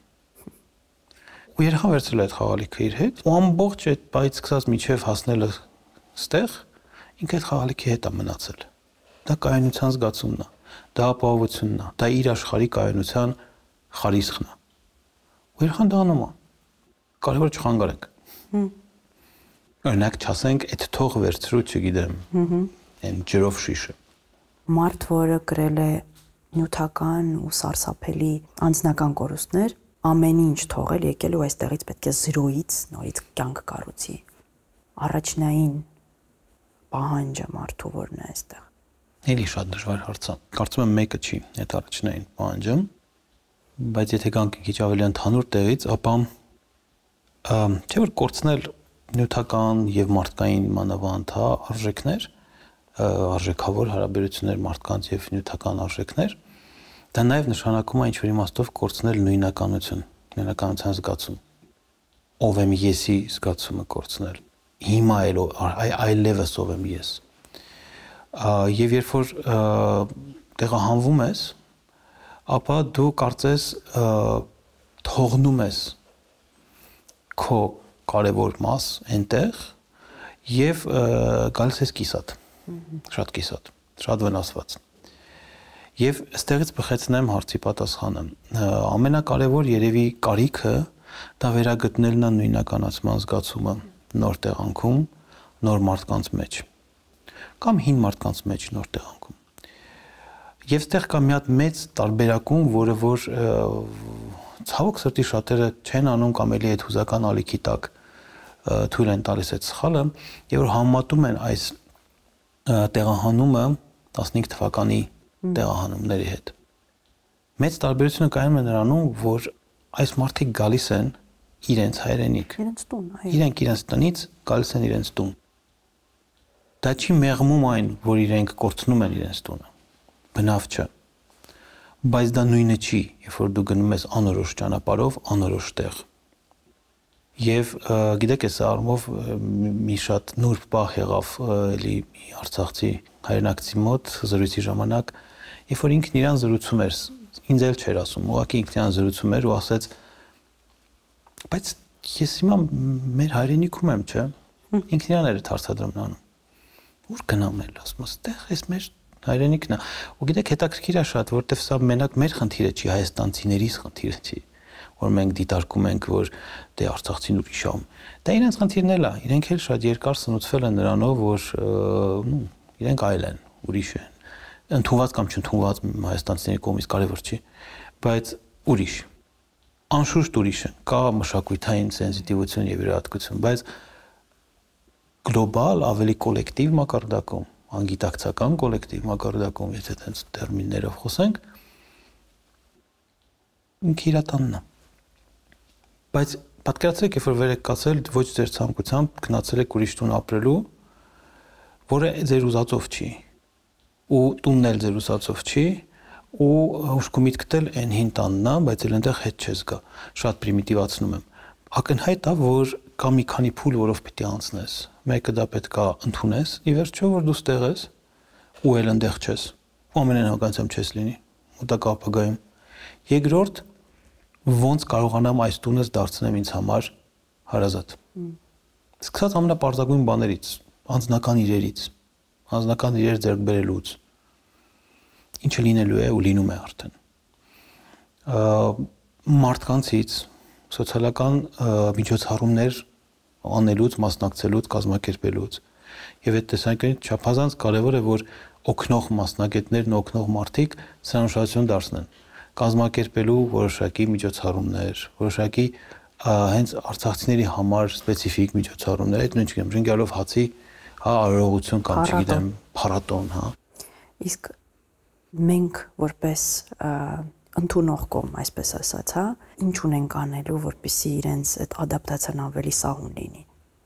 Ու երեխան վերցրել է այդ խաղալիքը իր հետ, ու ամբողջ այդ բայց սկսած միջև հասնելը ստեղ ինքը այդ խաղալիքի հետ է մնացել։ Դա կայունության զգացումն է, դա ապահովությունն է, դա իր աշխարհի կայունության խարիսխն է։ Ու երեխան դա անում է։ Կարևոր չխանգարենք։ Օրինակ, չասենք, այդ թող վերցրու, չգիտեմ, այն ջրով շիշը։ Մարդ, որը գրել է նյութական ու սարսափելի անձնական կորուստներ, ամեն ինչ թողել եկել ու այստեղից պետք է զրոյից նորից կյանք կառուցի։ Առաջնային պահանջը մարդու որն է այստեղ։ Էլի շատ դժվար հարց է։ Կարծում եմ մեկը չի այդ առաջնային պահանջը, բայց եթե գանք քիչ ավելի ընդհանուր տեղից, ապա չէ՞ որ կորցնել նյութական եւ մարդկային մանավանդ հա արժեքներ, արժեքավոր հարաբերություններ մարդկանց եւ նյութական արժեքներ, դա նաեւ նշանակում է ինչ-որ իմաստով կորցնել նույնականություն, նույնականության զգացում։ Ով եմ եսի զգացումը կորցնել։ Հիմա էլ այլևս ով եմ ես։ Եվ երբ որ տեղահանվում ես, ապա դու կարծես թողնում ես քո կարևոր մաս այնտեղ եւ գալիս ես կիսատ, շատ կիսատ, շատ վնասված։ Եվ այստեղից բխեցնեմ հարցի պատասխանը։ Ամենակարևոր երևի կարիքը դա վերագտնելն է նույնականացման զգացումը նոր տեղանքում, նոր մարդկանց մեջ կամ հին մարդկանց մեջ նոր տեղանքում։ Եվ այստեղ կա մի հատ մեծ տարբերակում, որը որ ցավոք սրտի շատերը չեն անում կամ էլի այդ հուզական ալիքի տակ թույլ են տալիս այդ սխալը, եւ որ համեմատում են այս տեղահանումը տասնհինգ թվականի տեղահանումների հետ։ Մեծ տարբերությունը կայանում է նրանում, որ այս մարդիկ գալիս են իրենց հայրենիք, իրենց տուն, այո։ Իրենք իրենց տնից գալիս են իրենց տուն։ Դա չի մեղմում այն, որ իրենք կորցնում են իրենց տունը։ Բնավ չէ։ Բայց դա նույնը չի, երբ որ դու գնում ես անորոշ ճանապարհով, անորոշ տեղ։ Եվ գիտեք, այս առումով մի շատ նուրբ բախ եղավ էլի մի արցախցի հայրենակցի մոտ զրույցի ժամանակ, երբ որ ինքն իրան զրուցում էր, ինձ էլ չէր ասում, ուղղակի ինքն իրան զրուցում էր ու ասեց, բայց ես հիմա մեր հայրենիքում եմ, չէ՞։ Ինքն իրան էր հարցադրումն անում։ Ուր գնամ էլ, ասում եմ, ստեղ էս մեր հայրենիքն է։ Ու գիտեք, հետաքրքիր է շատ, որտեվ սա մենակ մեր խնդիրը չի, հայաստանցիներիս խնդիրը չի։ որ մենք դիտարկում ենք, որ դե Արցախցին ուրիշ է։ Դա իրենց խնդիրն էլ է, իրենք էլ շատ երկար սնուցվել են նրանով, որ նու իրենք այլ են, ուրիշ են։ Ընդունված կամ չընդունված հայաստանցիների կողմից կարևոր չի, բայց ուրիշ։ Անշուշտ ուրիշ են, կա մշակութային սենսիտիվություն եւ իրատկություն, բայց գլոբալ ավելի կոլեկտիվ մակարդակում, անգիտակցական կոլեկտիվ մակարդակում, եթե այդպես տերմիններով խոսենք, ինքիրատանն է։ Բայց պատկերացրեք, երբ որ վեր եք կացել ոչ ձեր ցանկությամբ գնացել եք ուրիշ տուն ապրելու, որը ձեր ուզածով չի, ու տունն էլ ձեր ուզածով չի, ու ուշքի միտքդ էլ այն հին տանն է, բայց էլ այնտեղ հետ չես գա։ Շատ պրիմիտիվացնում եմ։ Ակնհայտ է, որ կա մի քանի փուլ, որով պիտի անցնես։ Մեկը դա պետք է ընդունես, ի վերջո որ դու ստեղ ես, ու էլ այնտեղ չես։ Ու ամենայն հոգանցամ չես լինի, ու դա կա ապագայում։ Երկրորդ, ոնց կարողանամ այս տունս դարձնեմ ինձ համար հարազատ։ Սկսած ամենապարզագույն բաներից, անձնական իրերից, անձնական իրեր ձեռք բերելուց, ինչը լինելու է ու լինում է արդեն։ Մարդկանցից, սոցիալական միջոցառումներ անելուց, մասնակցելուց, կազմակերպելուց։ Եվ այդ տեսանկյունից չափազանց կարևոր է, որ օգնող մասնագետներն ու օգնող մարդիկ սրան ուշադրություն դարձնեն։ Կազմակերպելու որոշակի միջոցառումներ, որոշակի հենց արցախցիների համար սպეციფიկ միջոցառումներ, այդ նույնիսկ ժենգյալով հացի, հա, արարողություն կամ չգիտեմ, փառատոն, հա։ Իսկ մենք որպես ընդունող կողմ, այսպես ասած, հա, ինչ ունենք անելու, որպեսզի իրենց այդ ադապտացիան ավելի սահուն լինի։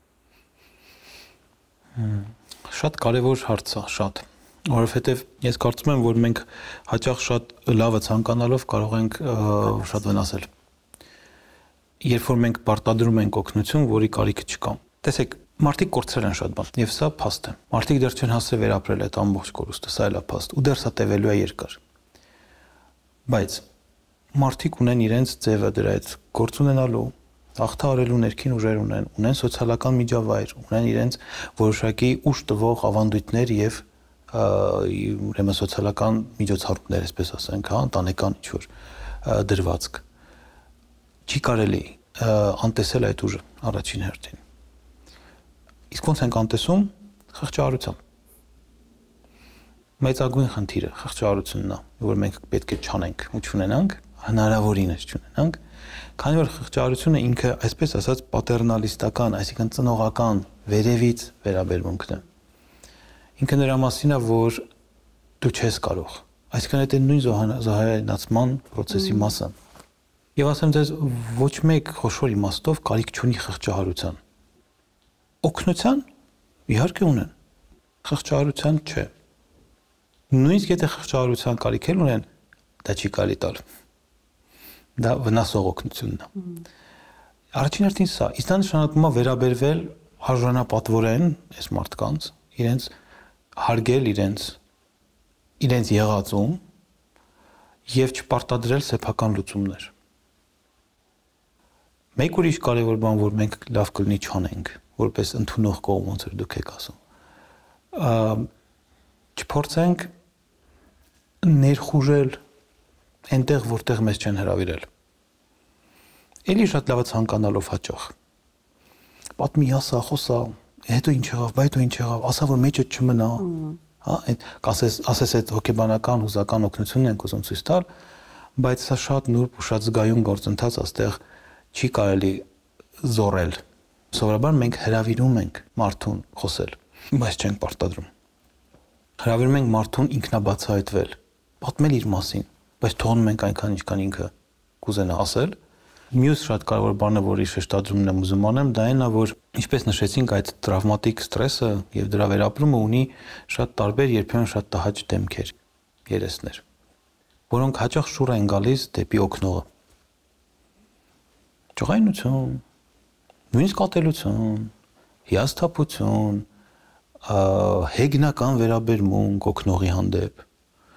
Շատ կարևոր հարց է, շատ։ Որովհետև ես կարծում եմ, որ մենք հաճախ շատ լավը ցանկանալով կարող ենք շատ վնասել։ Երբ որ մենք պարտադրում ենք օգնություն, որի կարիքը չկա։ Տեսեք, մարդիկ կորցրել են շատ բան, եւ սա փաստ է։ Մարդիկ դեռ չեն հասցրել վերապրել այդ ամբողջ կորուստը, սա էլ է փաստ, ու դեռ սա տևելու է երկար։ Բայց մարդիկ ունեն իրենց ձևը դրա այդ գործ ունենալու, հաղթահարելու ներքին ուժեր ունեն, ունեն սոցիալական միջավայր, ունեն իրենց որոշակի ուժ տվող ավանդույթներ եւ ուրեմն սոցիալական միջոցառումներ, այսպես ասենք, հա, ընտանեկան ինչ-որ դրվածք։ Չի կարելի անտեսել այդ ուժը առաջին հերթին։ Իսկ ոնց ենք անտեսում խղճահարությամբ։ Մեծագույն խնդիրը խղճահարությունն է, որ մենք պետք է չանենք ու չունենանք, հնարավորինս չունենանք, քանի որ խղճահարությունը ինքը, այսպես ասած, պատերնալիստական, այսինքն ծնողական վերևից վերաբերմունքն է։ Ինքը նրա մասին է, որ դու չես կարող։ Այսինքն այդ նույն զոհայնացման process-ի մասը։ Եվ ասեմ ձեզ, ոչ մեկ խոշոր իմաստով կարիք չունի խղճահարության։ Օգնության իհարկե ունեն, խղճահարության չէ։ Նույնիսկ եթե խղճահարության կարիք էլ ունեն, դա չի կարելի տալ։ Դա վնասող օգնությունն է։ Առաջին հերթին սա, իսկ դա նշանակում է վերաբերվել արժանապատվորեն այս մարդկանց, իրենց հարգել իրենց իրենց եղածում եւ չպարտադրել սեփական լուծումներ։ Մեկ ուրիշ կարևոր բան, որ մենք լավ կլինի չանենք, որպես ընդունող կողմ, ոնց որ դուք եք ասում, չփորձենք ներխուժել այնտեղ, որտեղ մեզ չեն հրավիրել։ Էլի շատ լավ ցանկանալով հաճախ։ Պատմի, ասա, խոսա, հետո ինչ եղավ, բայց հետո ինչ եղավ, ասա, որ մեջը չմնա, հա, այդ ասես, ասես այդ հոգեբանական, հուզական օգնությունն ենք ուզում ցույց տալ, բայց սա շատ նուրբ ու շատ զգայուն գործընթաց, աստեղ չի կարելի զորել։ Սովորաբար մենք հրավիրում ենք մարդուն խոսել, բայց չենք պարտադրում։ Հրավիրում ենք մարդուն ինքնաբացահայտվել, պատմել իր մասին, բայց թողնում ենք այնքան, ինչքան ինքը կուզենա ասել։ Մյուս շատ կարևոր բանը, որի շեշտադրումն եմ ուզում անեմ, դա այն է, որ ինչպես նշեցինք, այդ տրավմատիկ ստրեսը եւ դրա վերապրումը ունի շատ տարբեր, երբեմն շատ տհաճ դեմքեր, երեսներ, որոնք հաճախ շուռ են գալիս դեպի օգնողը։ Ճղայնություն, նույնիսկ ատելություն, հիասթափություն, հեգնական վերաբերմունք օգնողի հանդեպ,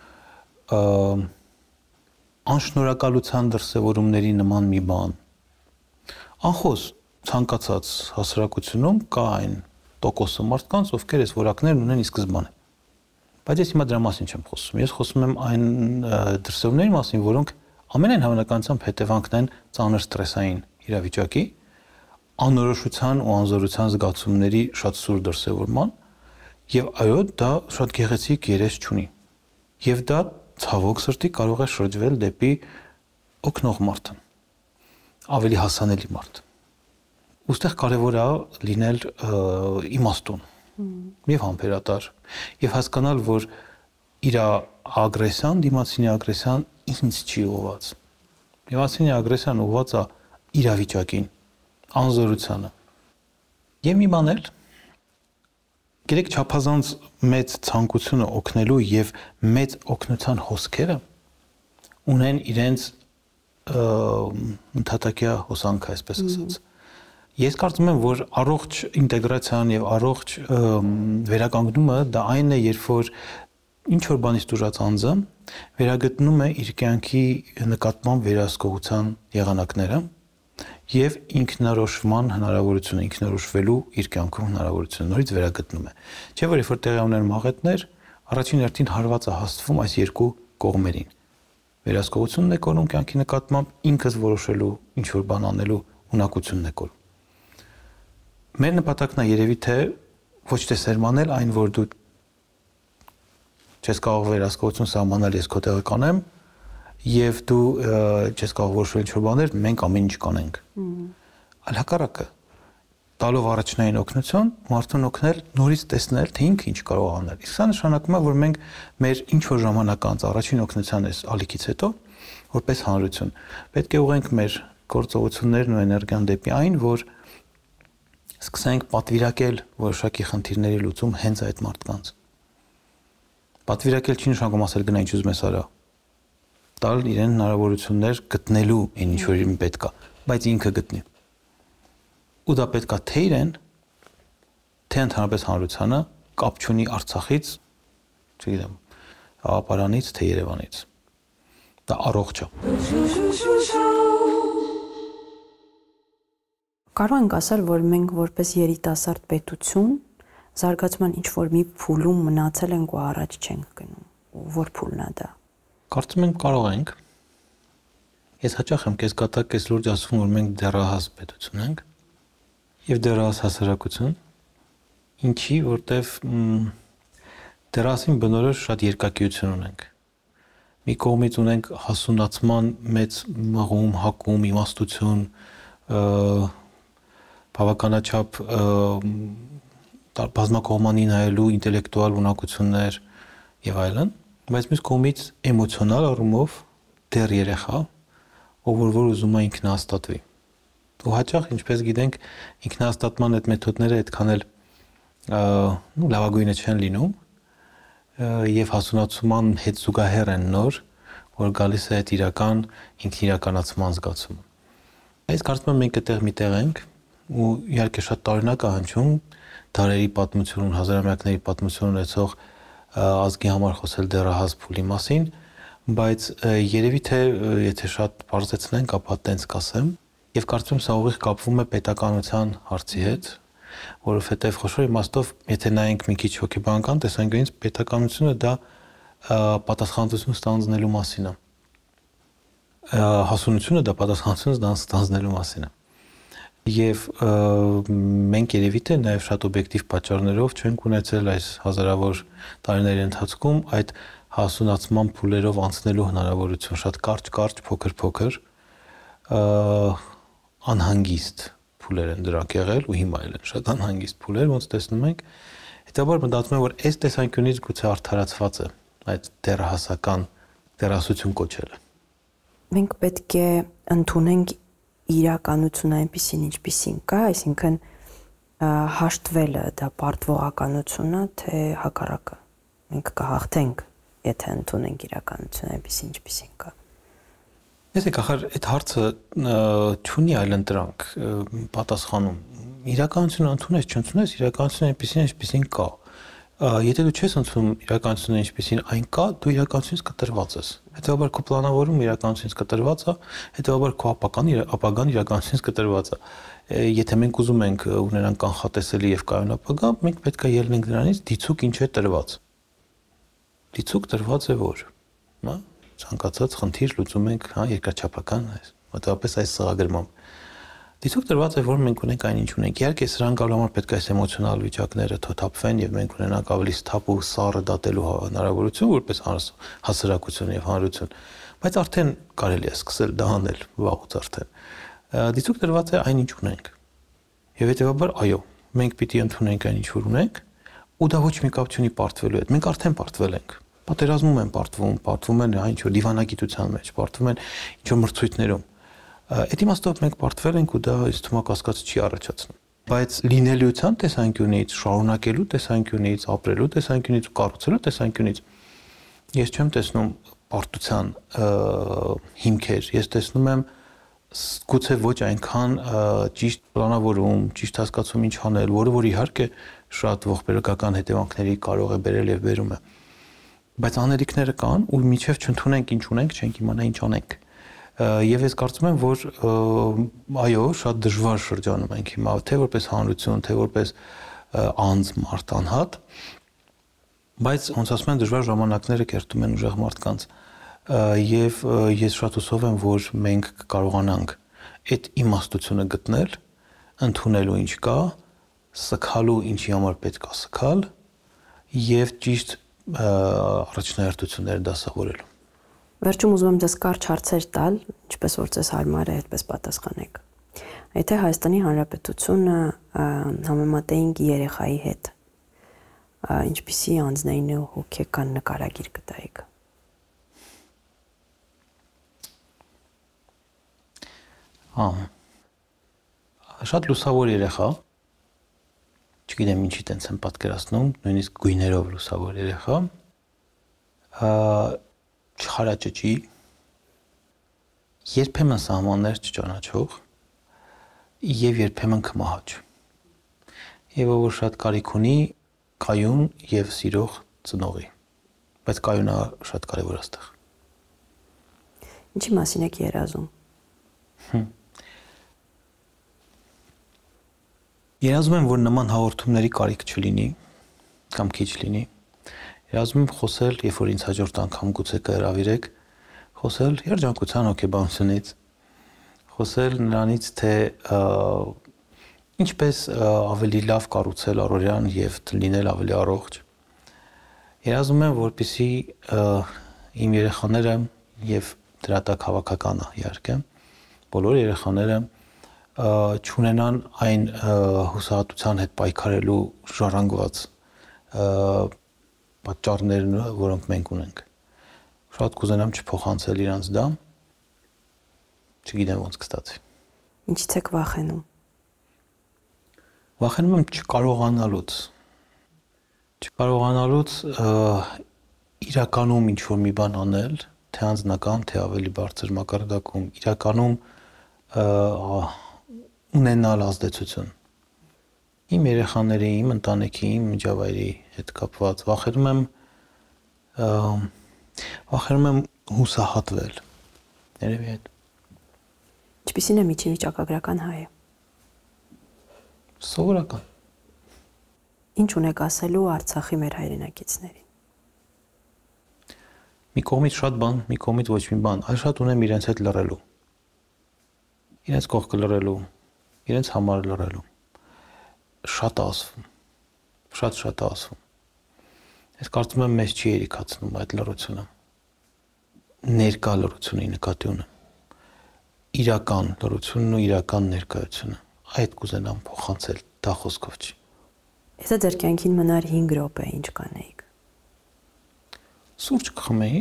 անշնորհակալության դրսևորումների նման մի բան։ Անխոս ցանկացած հասարակությունում կա այն տոկոսը մարդկանց, ովքեր այս որակներն ունեն ի սկզբանե։ Բայց ես հիմա դրա մասին չեմ խոսում։ Ես խոսում եմ այն դրսևորումների մասին, որոնք ամենայն հավանականությամբ հետևանքն են ծանր ստրեսային իրավիճակի, անորոշության ու անզորության զգացումների շատ սուր դրսևորման, եւ այո, դա շատ գեղեցիկ երես չունի։ Եվ դա ցավոք սրտի կարող է շրջվել դեպի օգնող մարդը, ավելի հասանելի մարդ։ Ոստեղ կարևոր է լինել իմաստուն եւ համբերատար եւ հասկանալ, որ իր ագրեսիան, դիմացինի ագրեսիան ինձ չի ուղղված։ Դիմացինի ագրեսիան ուղղված է իրավիճակին, անզորությանը։ Եվ մի բան էլ, գիտեք, չափազանց մեծ ցանկությունը օգնելու եւ մեծ օգնության հոսքերը ունեն իրենց ընդհատակյա հոսանքը, այսպես ասած։ Ես կարծում եմ, որ առողջ ինտեգրացիան եւ առողջ վերականգնումը դա այն է, երբ որ ինչ որ բանից դուրս անձը վերագտնում է իր կյանքի նկատմամբ վերահսկողության եղանակները եւ ինքնորոշման հնարավորությունը, ինքնորոշվելու իր կյանքում հնարավորությունը նորից վերագտնում է։ Չէ՞ որ երբ որ տեղի ունեն մաղետներ, առաջին հերթին հարվածը հաստվում այս երկու կողմերին։ Վերահսկողությունն է կորում կյանքի նկատմամբ, ինքս որոշելու ինչ որ բան անելու ունակությունն է կորում։ Մեր նպատակն է երևի թե ոչ թե սերմանել այն, որ դու չես կարող վերահսկողություն սահմանել, ես քո տեղը կանեմ, եւ դու չես կարող որոշել ինչ-որ բաներ, մենք ամեն ինչ կանենք։ Այլ հակառակը, տալով առաջնային օգնություն, մարդուն օգնել նորից տեսնել, թե ինքը ինչ կարող է անել։ Իսկ սա նշանակում է, որ մենք մեր ինչ-որ ժամանակ անց առաջին օգնության այս ալիքից հետո, որպես հանրություն, պետք է ուղենք մեր գործողություններն ու էներգիան դեպի այն, որ սկսենք պատվիրակել որոշակի խնդիրների լուծում հենց այդ մարդկանց։ Պատվիրակել չի նշանակում ասել գնա ինչ ուզում ես արա։ Տալ իրեն հնարավորություններ գտնելու այն ինչ որ իրեն պետք է, բայց ինքը գտնի։ Ու դա պետք է թե իրեն, թե ընդհանրապես հանրությանը կապ չունի Արցախից, չգիտեմ, Աղապարանից, թե Երևանից։ Դա առողջ է։ Կարող ենք ասել, որ մենք որպես երիտասարդ պետություն զարգացման ինչ որ մի փուլում մնացել ենք ու առաջ չենք գնում։ Որ փուլն է դա։ Կարծում եմ կարող ենք։ Ես հաճախ եմ քեզ կատակ ես լուրջ ասում, որ մենք դեռահաս պետություն ենք եւ դեռահաս հասարակություն։ Ինչի, որտեվ դեռահասին բնորոշ շատ երկակիություն ունենք։ Մի կողմից ունենք հասունացման մեծ մղում, հակում, իմաստություն, բավականաչափ բազմակողմանի նայելու ինտելեկտուալ ունակություններ եւ այլն, բայց մյուս կողմից էմոցիոնալ առումով դեռ երեխա, ով որ ուզում է ինքնահաստատվի։ Ու հաճախ, ինչպես գիտենք, ինքնահաստատման այդ մեթոդները այդքան էլ նու լավագույնը չեն լինում եւ հասունացման հետ զուգահեռ են նոր, որ գալիս է այդ իրական ինքնիրականացման զգացումը։ Այս կարծում եմ մենք այդտեղ միտեղ ենք ու իհարկե շատ տարօրինակ է հնչում դարերի պատմություն, հազարամյակների պատմություն ունեցող ազգի համար խոսել դեռահաս փուլի մասին, բայց երևի թե եթե շատ բարձրացնենք, ապա տենց կասեմ, եւ կարծում սա ուղիղ կապվում է պետականության հարցի հետ, որովհետեւ խոշոր իմաստով, եթե նայենք մի քիչ հոգեբանական տեսանկյունից, պետականությունը դա պատասխանատվություն ստանձնելու մասին է։ Հասունությունը դա պատասխանատվություն ստանձնելու մասին է։ Եվ մենք երևի թե նաև շատ օբյեկտիվ պատճառներով չենք ունեցել այս հազարավոր տարիների ընթացքում այդ հասունացման փուլերով անցնելու հնարավորություն, շատ կարճ-կարճ, փոքր-փոքր անհանգիստ փուլեր են դրանք եղել ու հիմա էլ են շատ անհանգիստ փուլեր, ոնց տեսնում ենք, հետաբար մտածում եմ, որ այս տեսանկյունից գուցե արդարացված է այդ դեռահասական դեռահասություն կոչելը։ Մենք պետք է ընդունենք իրականությունը այնպեսին ինչպեսին կա, այսինքն հաշտվելը դա պարտվողականություն է, թե հակառակը։ Մենք կհաղթենք, եթե ընդունենք իրականությունը այնպեսին ինչպեսին կա։ Եսեք, ախր այդ հարցը չունի այլ ընտրանք պատասխանում։ Իրականությունը ընդունես, չընդունես, իրականությունը այնպեսին ինչպեսին կա։ Եթե դու չես ընդունում իրականությունը ինչպեսին այն կա, դու իրականությունից կտրված ես։ Հետևաբար քո պլանավորումը իրականությունից կտրված է, հետևաբար քո ապագան ապագան իրականությունից կտրված է։ Եթե մենք ուզում ենք ունենալ կանխատեսելի եւ կայուն ապագա, մենք պետք է ելնենք նրանից դիցուկ ինչ է տրված։ Դիցուկ տրված է որ, հա, ցանկացած խնդիր լուծում ենք, հա, երկրաչափական, մոտավորապես այս սղագրմամբ։ Դիցուք դրված է, որ մենք ունենք այնինչ ունենք։ Իհարկե, սրան գալու համար պետք է այս էմոցիոնալ վիճակները թոթափվեն եւ մենք ունենանք ավելի սթափ ու սառը դատելու հնարավորություն, որպես հասարակություն եւ հանրություն։ Բայց արդեն կարելի է սկսել դա անել վաղուց արդեն։ Դիցուք դրված է այնինչ ունենք։ Եվ հետեւաբար, այո, մենք պիտի ընդունենք այնինչ որ ունենք, ու դա ոչ մի կապ չունի պարտվելու հետ։ Մենք արդեն պարտվել ենք։ Պատերազմում են պարտվում, պարտվում են այն ինչ որ դիվանագիտության մեջ, պարտվում են ինչ որ մրցույթներում։ Այդ իմաստով մենք պարտվել ենք ու դա ինձ թվում է կասկած չի առաջացնում։ Բայց լինելիության տեսանկյունից, շարունակելու տեսանկյունից, ապրելու տեսանկյունից ու կառուցելու տեսանկյունից ես չեմ տեսնում պարտության հիմքեր, ես տեսնում եմ գուցե ոչ այնքան ճիշտ պլանավորում, ճիշտ հասկացում ինչ անել, որը որ իհարկե շատ ողբերգական հետևանքների կարող է բերել եւ բերում է։ Բայց անելիքները կան ու միջև չընդունենք ինչ ունենք, չենք իմանա ինչ անենք։ Եվ ես կարծում եմ, որ այո, շատ դժվար շրջանում ենք հիմա, թե որպես հանրություն, թե որպես անձ մարդ անհատ, բայց ոնց ասում են, դժվար ժամանակները կերտում են ուժեղ մարդկանց։ Եվ ես շատ հուսով եմ, որ մենք կկարողանանք այդ իմաստությունը գտնել, ընդունելու ինչ կա, սգալու ինչի համար պետք է սգալ եւ ճիշտ առաջնահերթությունները դասավորելու։ Վերջում ուզում եմ ձեզ կարճ հարցեր տալ, ինչպես որ ձեզ հարմար է, այդպես պատասխանեք։ Եթե Հայաստանի Հանրապետությունը համեմատեինք երեխայի հետ, ինչպիսի անձնային ու հոգեկան նկարագիր կտայիք։ Հա։ Շատ լուսավոր երեխա։ Չգիտեմ ինչի տենց եմ պատկերացնում, նույնիսկ գույներով լուսավոր երեխա։ Չխարաճճի, երբեմն սահմաններ չճանաչող եւ երբեմն կմահաճ։ Եվ որ շատ կարիք ունի կայուն եւ սիրող ծնողի։ Բայց կայունը շատ կարեւոր է այստեղ։ Ինչի մասին եք երազում։ Երազում եմ, որ նման հաղորդումների կարիք չլինի կամ քիչ լինի։ Երազում եմ խոսել, երբ որ ինձ հաջորդ անգամ գուցե կհրավիրեք, խոսել երջանկության հոգեբանությունից, խոսել նրանից, թե ինչպես ավելի լավ կառուցել առօրյան եւ լինել ավելի առողջ։ Երազում եմ, որպեսզի իմ երեխաները եւ դրա տակ հավաքականը իհարկե, բոլոր երեխաները չունենան այն հուսահատության հետ պայքարելու ժառանգված պատճառներն, որոնք մենք ունենք։ Շատ կուզենամ չփոխանցել իրանց դա, չգիտեմ ոնց կստացվի։ Ինչից եք վախենում։ Վախենում եմ չկարողանալուց։ Չկարողանալուց իրականում ինչ-որ մի բան անել, թե անձնական, թե ավելի բարձր մակարդակում, իրականում ունենալ ազդեցություն։ Իմ երեխաների, իմ ընտանիքի, իմ միջավայրի հետ կապված վախենում եմ վախենում եմ հուսահատվել։ Երևի այդ։ Ինչպիսին է միջին վիճակագրական հայը։ Սովորական։ Ինչ ունեք ասելու Արցախի մեր հայրենակիցներին։ Մի կողմից շատ բան, մի կողմից ոչ մի բան, այլ շատ ունեմ իրենց հետ լռելու։ Իրենց կողքը լռելու, իրենց համար լռելու։ Շատ ասվում, շատ-շատ ասվում։ Ես կարծում եմ մեզ չի երիքացնում այդ լռությունը։ Ներկա լռությունի նկատի ունեմ։ Իրական լռությունն ու իրական ներկայությունը։ Այդ կուզենամ փոխանցել, դա խոսքով չի։ Եթե ձեր կյանքին մնար հինգ րոպե, ինչ կանեիք։ Սուրճ կխմեի։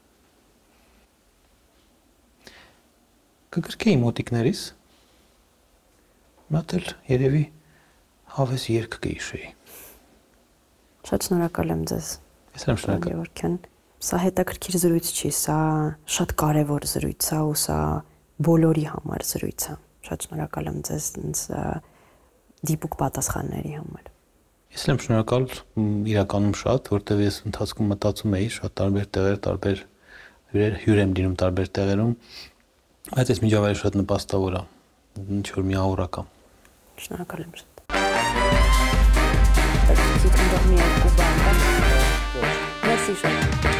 Կգրկեի մոտիկներիս։ Մատել երևի հավես երգ կհիշեի։ Շատ շնորհակալ եմ ձեզ։ Ես եմ շնորհակալ։ Գևորգյան, սա հետաքրքիր զրույց չի, սա շատ կարևոր զրույց է ու սա բոլորի համար զրույց է։ Շատ շնորհակալ եմ ձեզ ինձ դիպուկ պատասխանների համար։ Ես եմ շնորհակալ իրականում շատ, որտեղ ես ընթացքում մտածում էի շատ տարբեր տեղեր, տարբեր հյուրեր, հյուր եմ լինում տարբեր տեղերում, բայց այս միջավայրը շատ նպաստավոր է, ինչ որ միավորական։ Շնորհակալ եմ շատ։ Merci, շատ։